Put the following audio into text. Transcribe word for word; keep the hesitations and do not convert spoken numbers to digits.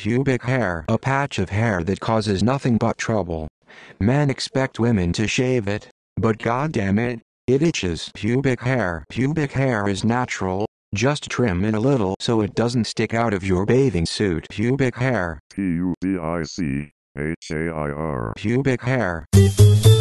Pubic hair. A patch of hair that causes nothing but trouble. Men expect women to shave it, but goddamn it, it itches. Pubic hair. Pubic hair is natural, just trim it a little so it doesn't stick out of your bathing suit. Pubic hair. P U B I C H A I R. Pubic hair.